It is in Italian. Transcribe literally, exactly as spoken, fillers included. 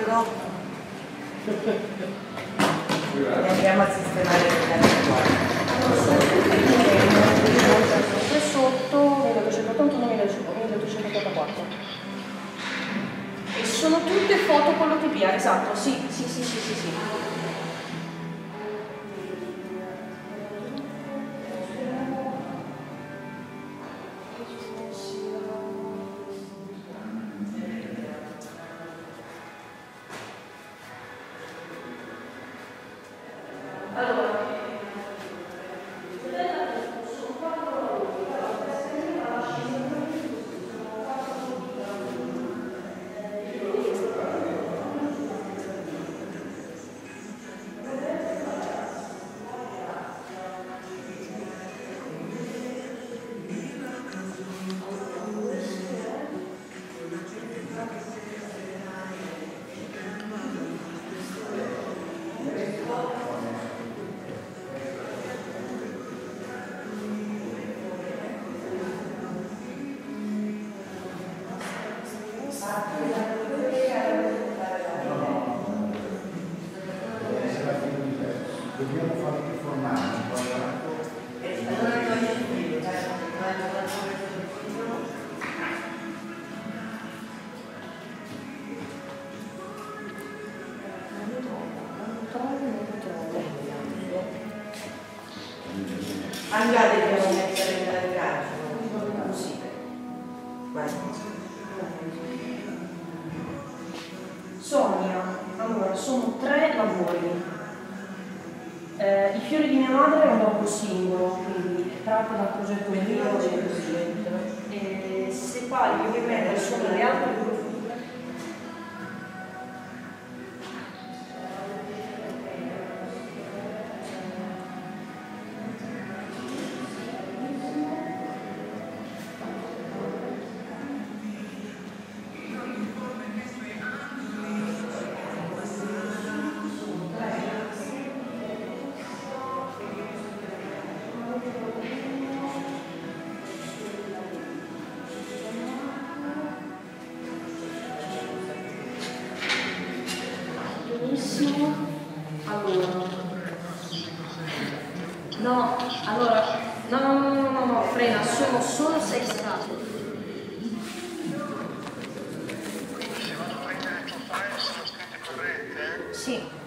quattro e andiamo a sistemare le carte qua. Qui sotto milleduecentottantuno milleduecentottantaquattro e sono tutte foto con l'O T P, esatto, sì, sì, sì, sì, sì, sì. Dobbiamo farli informare. Andate per mettere il calcio, così. Vai. Sonia, allora, sono tre lavori. Eh, I fiori di mia madre è un lavoro singolo, quindi tratto dal progetto mio e se poi che prendere sono le altre due figure. Allora, no, allora, no, no, no, no, no, no, frena, sono solo sei strati. Se vado a prendere il tuo file sono scritte corrette? Sì.